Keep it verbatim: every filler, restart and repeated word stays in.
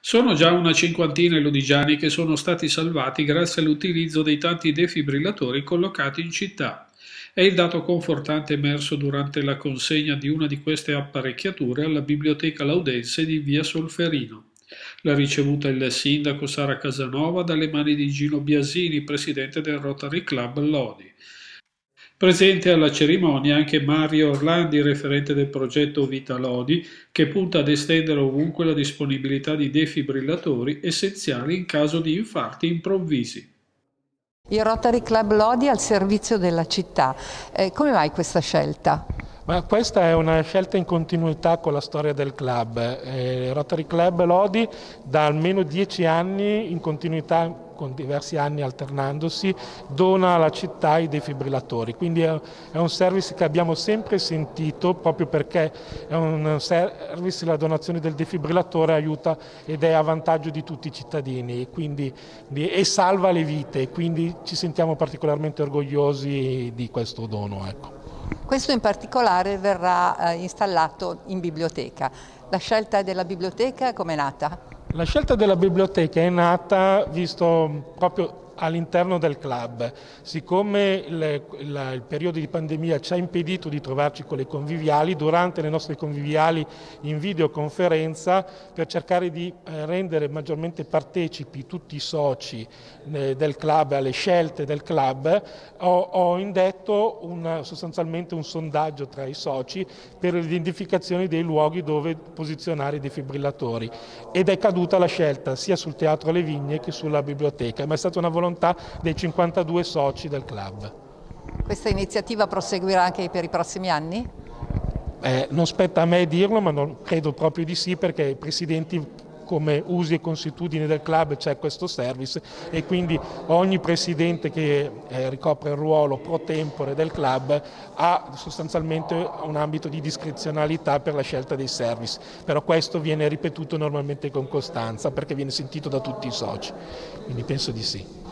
Sono già una cinquantina i lodigiani che sono stati salvati grazie all'utilizzo dei tanti defibrillatori collocati in città. È il dato confortante emerso durante la consegna di una di queste apparecchiature alla Biblioteca Laudense di via Solferino. L'ha ricevuta il sindaco Sara Casanova dalle mani di Gino Biasini, presidente del Rotary Club Lodi. Presente alla cerimonia anche Mario Orlandi, referente del progetto Vita Lodi, che punta ad estendere ovunque la disponibilità di defibrillatori essenziali in caso di infarti improvvisi. Il Rotary Club Lodi al servizio della città. Eh, come mai questa scelta? Ma questa è una scelta in continuità con la storia del club. Eh, Rotary Club Lodi da almeno dieci anni, in continuità con diversi anni alternandosi, dona alla città i defibrillatori. Quindi è, è un service che abbiamo sempre sentito, proprio perché è un service, la donazione del defibrillatore aiuta ed è a vantaggio di tutti i cittadini e, quindi, e salva le vite, quindi ci sentiamo particolarmente orgogliosi di questo dono. Ecco. Questo in particolare verrà eh, installato in biblioteca. La scelta della biblioteca com'è nata? La scelta della biblioteca è nata visto proprio all'interno del club. Siccome il, il, il periodo di pandemia ci ha impedito di trovarci con le conviviali, durante le nostre conviviali in videoconferenza, per cercare di eh, rendere maggiormente partecipi tutti i soci eh, del club alle scelte del club, ho, ho indetto un, sostanzialmente un sondaggio tra i soci per l'identificazione dei luoghi dove posizionare i defibrillatori ed è caduta la scelta sia sul Teatro alle Vigne che sulla biblioteca, ma è stata una volontà dei cinquantadue soci del club. Questa iniziativa proseguirà anche per i prossimi anni? Eh, non spetta a me dirlo, ma non, credo proprio di sì, perché i presidenti, come usi e consuetudini del club, c'è questo service e quindi ogni presidente che eh, ricopre il ruolo pro tempore del club ha sostanzialmente un ambito di discrezionalità per la scelta dei service, però questo viene ripetuto normalmente con costanza perché viene sentito da tutti i soci, quindi penso di sì.